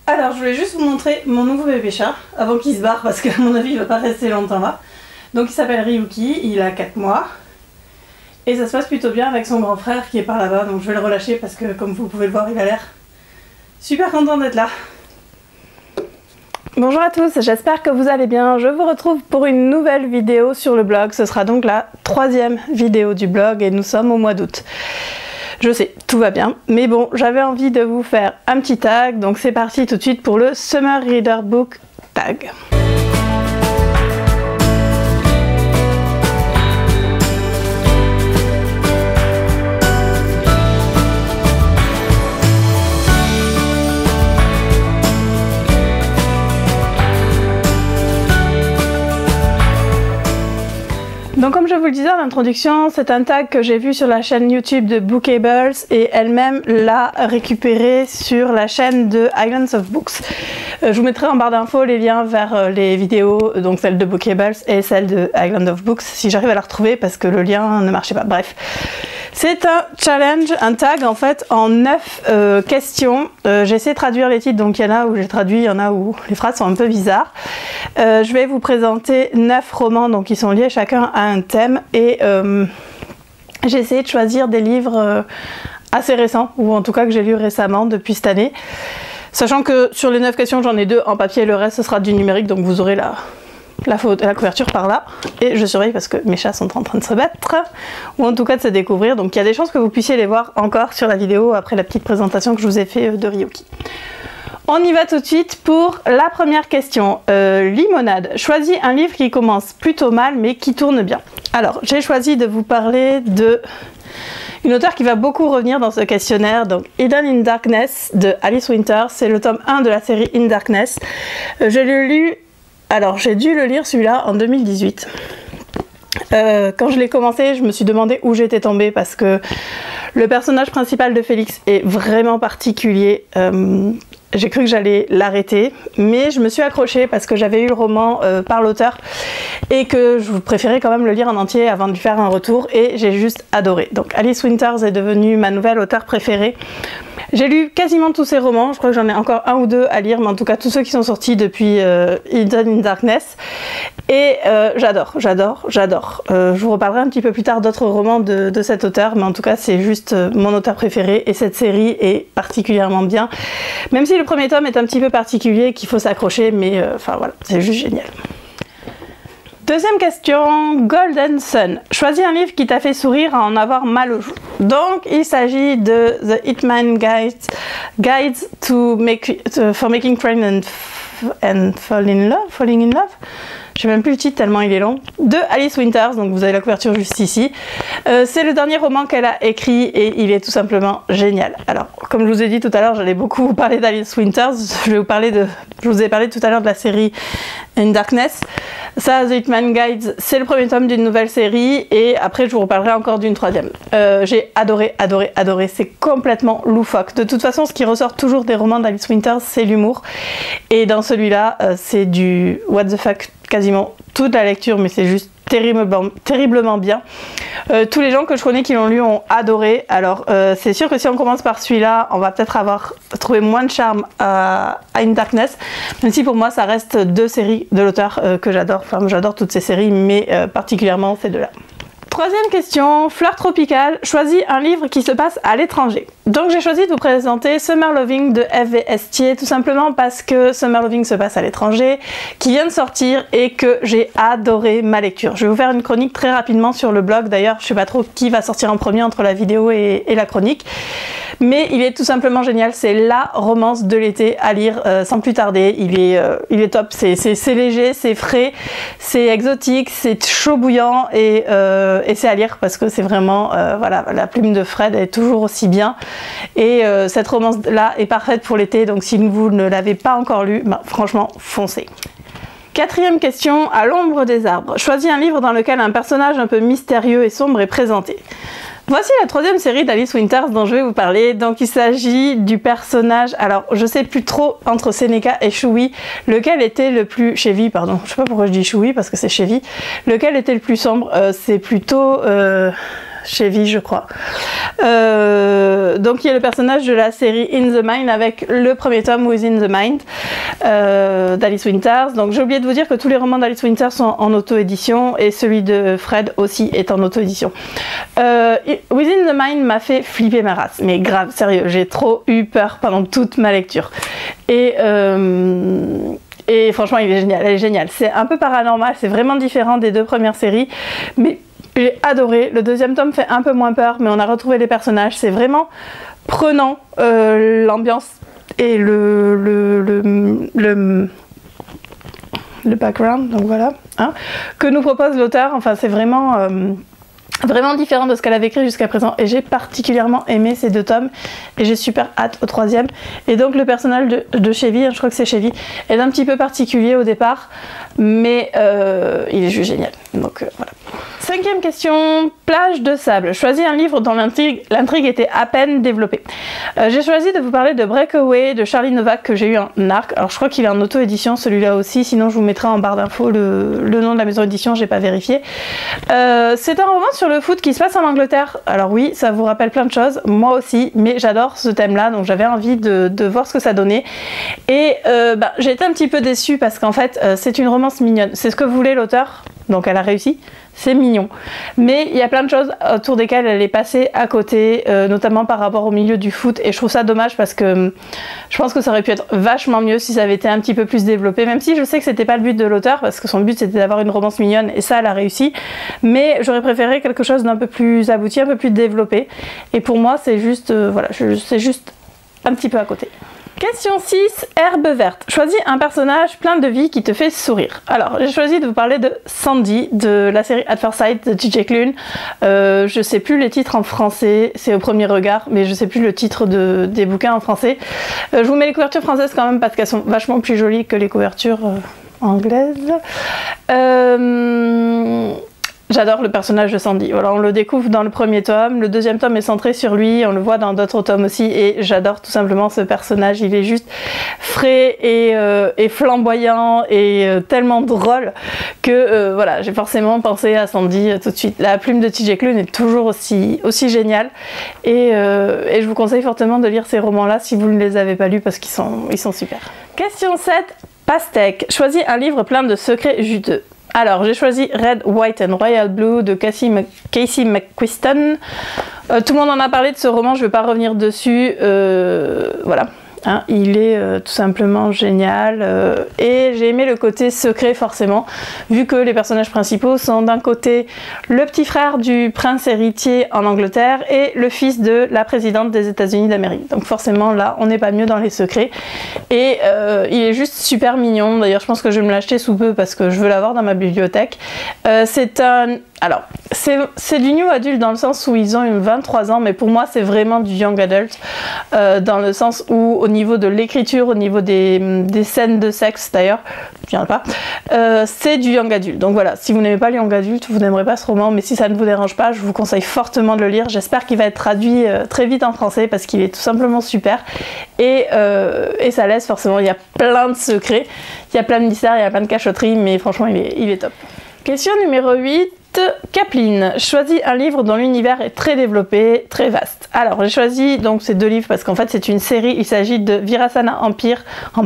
Alors je voulais juste vous montrer mon nouveau bébé chat avant qu'il se barre parce qu'à mon avis il va pas rester longtemps là. Donc il s'appelle Ryuki, il a 4 mois et ça se passe plutôt bien avec son grand frère qui est par là-bas, donc je vais le relâcher parce que comme vous pouvez le voir il a l'air super content d'être là. Bonjour à tous, j'espère que vous allez bien. Je vous retrouve pour une nouvelle vidéo sur le blog. Ce sera donc la 3e vidéo du blog et nous sommes au mois d'août. Je sais, tout va bien, mais bon, j'avais envie de vous faire un petit tag, donc c'est parti tout de suite pour le Summer Reader Book Tag. Donc comme je vous le disais en introduction, c'est un tag que j'ai vu sur la chaîne YouTube de Bookables et elle-même l'a récupéré sur la chaîne de Islands of Books. Je vous mettrai en barre d'infos les liens vers les vidéos, donc celle de Bookables et celle de Islands of Books, si j'arrive à la retrouver parce que le lien ne marchait pas. Bref, c'est un challenge, un tag en fait en 9 questions. J'ai essayé de traduire les titres, donc il y en a où j'ai traduit, il y en a où les phrases sont un peu bizarres. Je vais vous présenter 9 romans donc qui sont liés chacun à un thème et j'ai essayé de choisir des livres assez récents ou en tout cas que j'ai lu récemment depuis cette année, sachant que sur les 9 questions j'en ai 2 en papier et le reste ce sera du numérique, donc vous aurez la couverture par là et je surveille parce que mes chats sont en train de se battre ou en tout cas de se découvrir, donc il y a des chances que vous puissiez les voir encore sur la vidéo après la petite présentation que je vous ai fait de Ryuki. On y va tout de suite pour la première question. Limonade. Choisis un livre qui commence plutôt mal mais qui tourne bien. Alors, j'ai choisi de vous parler de une auteure qui va beaucoup revenir dans ce questionnaire, donc Hidden in Darkness de Alice Winter. C'est le tome 1 de la série In Darkness. Je l'ai lu, alors j'ai dû le lire celui-là en 2018. Quand je l'ai commencé, je me suis demandé où j'étais tombée parce que le personnage principal de Félix est vraiment particulier. J'ai cru que j'allais l'arrêter, mais je me suis accrochée parce que j'avais eu le roman par l'auteur et que je préférais quand même le lire en entier avant de lui faire un retour et j'ai juste adoré. Donc Alice Winters est devenue ma nouvelle auteure préférée. J'ai lu quasiment tous ses romans, je crois que j'en ai encore 1 ou 2 à lire, mais en tout cas tous ceux qui sont sortis depuis Hidden in Darkness. Et j'adore. Je vous reparlerai un petit peu plus tard d'autres romans de cet auteur, mais en tout cas c'est juste mon auteur préféré et cette série est particulièrement bien. Même si le premier tome est un petit peu particulier, qu'il faut s'accrocher, mais enfin voilà, c'est juste génial. Deuxième question, Golden Sun. Choisis un livre qui t'a fait sourire à en avoir mal au joue. Donc, il s'agit de The Hitman Guides for Making Friends and Falling in Love. Je sais même plus le titre tellement il est long. De Alice Winters, donc vous avez la couverture juste ici. C'est le dernier roman qu'elle a écrit et il est tout simplement génial. Alors, comme je vous ai dit tout à l'heure, j'allais beaucoup vous parler d'Alice Winters. Je vous ai parlé tout à l'heure de la série In Darkness. Ça, The Hitman Guides, c'est le premier tome d'une nouvelle série et après je vous reparlerai encore d'une 3e. J'ai adoré. C'est complètement loufoque. De toute façon, ce qui ressort toujours des romans d'Alice Winters, c'est l'humour. Et dans celui-là, c'est du what the fuck quasiment toute la lecture, mais c'est juste terriblement bien. Tous les gens que je connais qui l'ont lu ont adoré. Alors c'est sûr que si on commence par celui-là, on va peut-être avoir trouvé moins de charme à In Darkness, même si pour moi ça reste 2 séries de l'auteur que j'adore. Enfin, j'adore toutes ces séries, mais particulièrement ces 2-là. Troisième question, Fleur tropicale, choisis un livre qui se passe à l'étranger. Donc j'ai choisi de vous présenter Summer Loving de F.V. Estier, tout simplement parce que Summer Loving se passe à l'étranger, qui vient de sortir et que j'ai adoré ma lecture. Je vais vous faire une chronique très rapidement sur le blog, d'ailleurs je sais pas trop qui va sortir en premier entre la vidéo et la chronique. Mais il est tout simplement génial, c'est la romance de l'été à lire sans plus tarder. Il est top, c'est léger, c'est frais, c'est exotique, c'est chaud bouillant et c'est à lire parce que c'est vraiment, voilà, la plume de Fred est toujours aussi bien. Et cette romance là est parfaite pour l'été, donc si vous ne l'avez pas encore lu, bah, franchement foncez. 4e question, à l'ombre des arbres. Choisis un livre dans lequel un personnage un peu mystérieux et sombre est présenté. Voici la 3e série d'Alice Winters dont je vais vous parler. Donc il s'agit du personnage, alors je sais plus trop entre Seneca et Chewie, lequel était le plus... Chevy, pardon, je sais pas pourquoi je dis Chewie parce que c'est Chevy. Lequel était le plus sombre, c'est plutôt Chevy, je crois. Donc il y a le personnage de la série In the Mind avec le premier tome Within the Mind d'Alice Winters. Donc j'ai oublié de vous dire que tous les romans d'Alice Winters sont en auto-édition et celui de Fred aussi est en auto-édition. Within the Mind m'a fait flipper ma race, mais grave, sérieux, j'ai trop eu peur pendant toute ma lecture. Et franchement, il est génial, elle est géniale. C'est un peu paranormal, c'est vraiment différent des deux premières séries, mais j'ai adoré. Le deuxième tome fait un peu moins peur, mais on a retrouvé les personnages. C'est vraiment prenant, l'ambiance et le background, donc voilà, hein, que nous propose l'auteur. Enfin, c'est vraiment... vraiment différent de ce qu'elle avait écrit jusqu'à présent et j'ai particulièrement aimé ces deux tomes et j'ai super hâte au troisième. Et donc le personnage de Chevy, je crois que c'est Chevy, est un petit peu particulier au départ, mais il est juste génial. Donc voilà. Cinquième question, plage de sable. Choisis un livre dont l'intrigue était à peine développée. J'ai choisi de vous parler de Breakaway de Charlie Novak que j'ai eu en arc. Alors je crois qu'il est en auto-édition celui-là aussi, sinon je vous mettrai en barre d'infos le nom de la maison d'édition, j'ai pas vérifié. C'est un roman sur le foot qui se passe en Angleterre. Alors oui, ça vous rappelle plein de choses, moi aussi, mais j'adore ce thème-là, donc j'avais envie de voir ce que ça donnait. Et j'ai été un petit peu déçue parce qu'en fait, c'est une romance mignonne. C'est ce que voulait l'auteur, donc elle a réussi. C'est mignon, mais il y a plein de choses autour desquelles elle est passée à côté, notamment par rapport au milieu du foot, et je trouve ça dommage parce que je pense que ça aurait pu être vachement mieux si ça avait été un petit peu plus développé, même si je sais que c'était pas le but de l'auteur, parce que son but c'était d'avoir une romance mignonne, et ça elle a réussi, mais j'aurais préféré quelque chose d'un peu plus abouti, un peu plus développé, et pour moi c'est juste, voilà, c'est juste un petit peu à côté. Question 6, herbe verte. Choisis un personnage plein de vie qui te fait sourire. Alors, j'ai choisi de vous parler de Sandy, de la série At First Sight de TJ Klune. Je sais plus les titres en français, c'est au premier regard, mais je sais plus le titre des bouquins en français. Je vous mets les couvertures françaises quand même parce qu'elles sont vachement plus jolies que les couvertures anglaises. J'adore le personnage de Sandy. Voilà, on le découvre dans le premier tome, le deuxième tome est centré sur lui, on le voit dans d'autres tomes aussi, et j'adore tout simplement ce personnage. Il est juste frais et flamboyant et tellement drôle que voilà, j'ai forcément pensé à Sandy tout de suite. La plume de TJ Klune est toujours aussi géniale, et je vous conseille fortement de lire ces romans-là si vous ne les avez pas lus parce qu'ils sont super. Question 7, pastèque. Choisis un livre plein de secrets juteux. Alors, j'ai choisi Red, White and Royal Blue de Casey McQuiston. Tout le monde en a parlé de ce roman, je ne vais pas revenir dessus. Voilà. Hein, il est tout simplement génial et j'ai aimé le côté secret forcément, vu que les personnages principaux sont d'un côté le petit frère du prince héritier en Angleterre et le fils de la présidente des États-Unis d'Amérique. Donc forcément là on n'est pas mieux dans les secrets et il est juste super mignon. D'ailleurs je pense que je vais me l'acheter sous peu parce que je veux l'avoir dans ma bibliothèque. Alors, c'est du new adult dans le sens où ils ont 23 ans, mais pour moi c'est vraiment du young adult, dans le sens où au niveau de l'écriture, au niveau des scènes de sexe d'ailleurs, je ne viens pas, c'est du young adult. Donc voilà, si vous n'aimez pas le young adult, vous n'aimerez pas ce roman, mais si ça ne vous dérange pas, je vous conseille fortement de le lire. J'espère qu'il va être traduit très vite en français parce qu'il est tout simplement super et ça laisse forcément, il y a plein de secrets, il y a plein de mystères, il y a plein de cachotteries, mais franchement il est top. Question numéro 8. Kaplan, choisis un livre dont l'univers est très développé, très vaste. Alors j'ai choisi donc ces deux livres parce qu'en fait c'est une série, il s'agit de Virasana Empire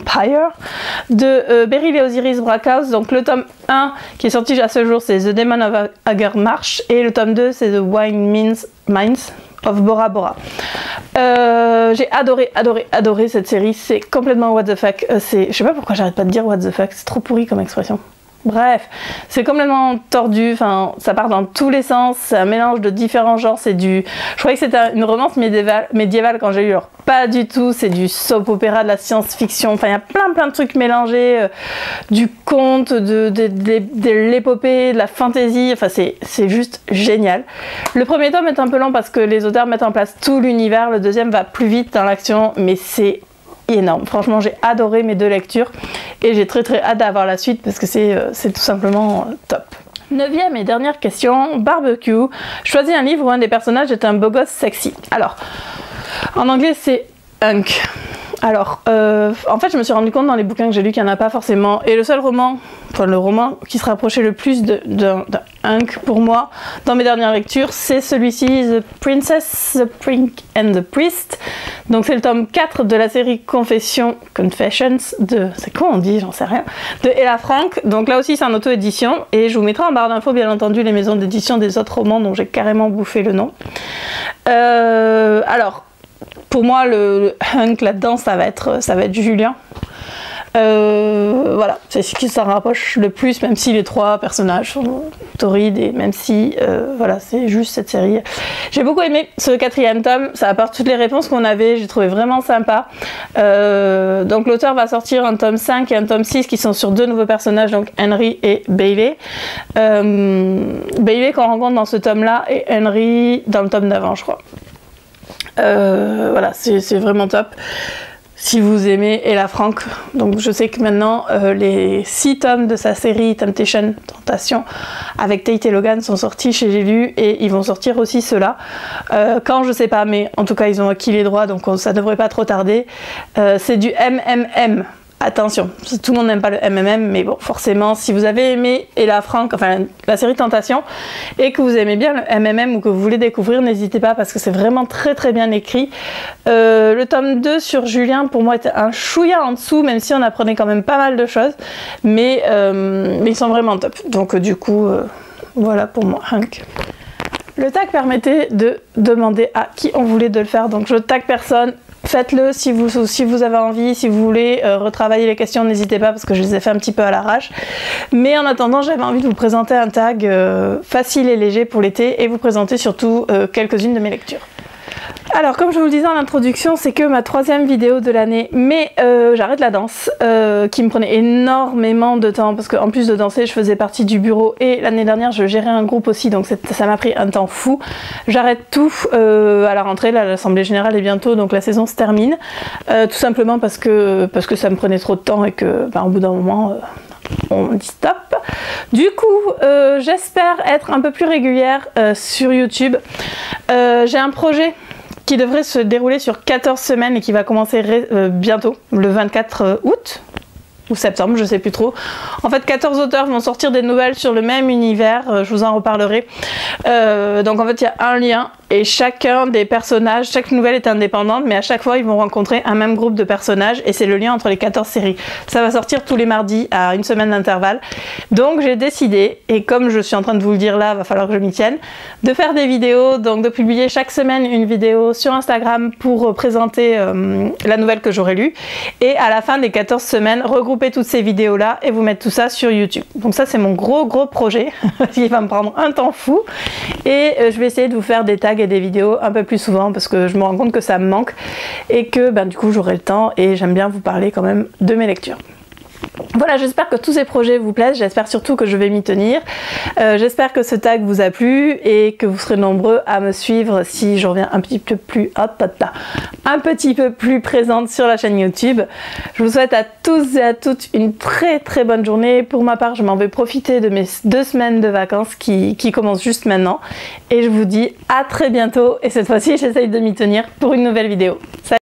de Beryl et Osiris Brackhouse. Donc le tome 1 qui est sorti à ce jour c'est The Demon of Agarmarch et le tome 2 c'est The Wine Mines of Bora Bora. J'ai adoré cette série, c'est complètement what the fuck, je sais pas pourquoi j'arrête pas de dire what the fuck, c'est trop pourri comme expression. Bref, c'est complètement tordu, enfin, ça part dans tous les sens, c'est un mélange de différents genres, je croyais que c'était une romance médiévale quand j'ai lu, alors pas du tout, c'est du soap opéra, de la science-fiction, enfin il y a plein de trucs mélangés, du conte, de l'épopée, de la fantasy, enfin c'est juste génial. Le premier tome est un peu lent parce que les auteurs mettent en place tout l'univers, le deuxième va plus vite dans l'action, mais c'est énorme. Franchement, j'ai adoré mes deux lectures et j'ai très hâte d'avoir la suite parce que c'est tout simplement top. 9e et dernière question, barbecue. Choisis un livre où un des personnages est un beau gosse sexy. Alors, en anglais c'est hunk. Alors, en fait, je me suis rendu compte dans les bouquins que j'ai lus qu'il n'y en a pas forcément. Et le seul roman, enfin le roman qui se rapprochait le plus d'un Hunk pour moi dans mes dernières lectures, c'est celui-ci, The Princess, The Prince and the Priest. Donc c'est le tome 4 de la série Confessions de... C'est quoi on dit? J'en sais rien. De Ella Frank. Donc là aussi c'est en auto-édition. Et je vous mettrai en barre d'infos bien entendu les maisons d'édition des autres romans dont j'ai carrément bouffé le nom. Alors... Pour moi, le Hunk là-dedans, ça va être Julien. Voilà, c'est ce qui s'en rapproche le plus, même si les trois personnages sont torrides et même si, voilà, c'est juste cette série. J'ai beaucoup aimé ce 4e tome, ça apporte toutes les réponses qu'on avait, j'ai trouvé vraiment sympa. Donc l'auteur va sortir un tome 5 et un tome 6 qui sont sur 2 nouveaux personnages, donc Henry et Bailey. Bailey qu'on rencontre dans ce tome-là et Henry dans le tome d'avant, je crois. Voilà, c'est vraiment top. Si vous aimez Ella Frank, donc je sais que maintenant les 6 tomes de sa série Temptation, Tentation, avec Tate et Logan sont sortis chez J'ai lu et ils vont sortir aussi ceux-là. Quand je sais pas, mais en tout cas ils ont acquis les droits donc ça devrait pas trop tarder. C'est du MMM. Attention, tout le monde n'aime pas le MMM, mais bon, forcément, si vous avez aimé Ella Frank, enfin la série Tentation, et que vous aimez bien le MMM ou que vous voulez découvrir, n'hésitez pas parce que c'est vraiment très très bien écrit. Le tome 2 sur Julien, pour moi, était un chouïa en dessous, même si on apprenait quand même pas mal de choses, mais ils sont vraiment top. Donc du coup, voilà pour moi, Hunk. Le tag permettait de demander à qui on voulait de le faire, donc je tag personne. Faites-le si vous avez envie, si vous voulez retravailler les questions, n'hésitez pas parce que je les ai fait un petit peu à l'arrache. Mais en attendant, j'avais envie de vous présenter un tag facile et léger pour l'été et vous présenter surtout quelques-unes de mes lectures. Alors comme je vous le disais en introduction, c'est que ma 3e vidéo de l'année, mais j'arrête la danse qui me prenait énormément de temps parce qu'en plus de danser je faisais partie du bureau et l'année dernière je gérais un groupe aussi donc ça m'a pris un temps fou. J'arrête tout à la rentrée, là l'assemblée générale est bientôt donc la saison se termine tout simplement parce que ça me prenait trop de temps et que au bout d'un moment on dit stop. Du coup j'espère être un peu plus régulière sur YouTube. J'ai un projet qui devrait se dérouler sur 14 semaines et qui va commencer bientôt, le 24 août ou septembre, je sais plus trop. En fait, 14 auteurs vont sortir des nouvelles sur le même univers, je vous en reparlerai. Donc en fait, il y a un lien et chacun des personnages, chaque nouvelle est indépendante, mais à chaque fois, ils vont rencontrer un même groupe de personnages et c'est le lien entre les 14 séries. Ça va sortir tous les mardis à une semaine d'intervalle. Donc j'ai décidé, et comme je suis en train de vous le dire là, va falloir que je m'y tienne, de faire des vidéos, donc de publier chaque semaine une vidéo sur Instagram pour présenter la nouvelle que j'aurai lue. Et à la fin des 14 semaines, regrouper toutes ces vidéos là et vous mettre tout ça sur YouTube. Donc ça c'est mon gros projet qui va me prendre un temps fou et je vais essayer de vous faire des tags et des vidéos un peu plus souvent parce que je me rends compte que ça me manque et que du coup j'aurai le temps et j'aime bien vous parler quand même de mes lectures. Voilà, j'espère que tous ces projets vous plaisent, j'espère surtout que je vais m'y tenir. J'espère que ce tag vous a plu et que vous serez nombreux à me suivre si je reviens un petit peu plus présente sur la chaîne YouTube. Je vous souhaite à tous et à toutes une très bonne journée. Pour ma part, je m'en vais profiter de mes 2 semaines de vacances qui commencent juste maintenant. Et je vous dis à très bientôt et cette fois-ci, j'essaye de m'y tenir pour une nouvelle vidéo. Salut!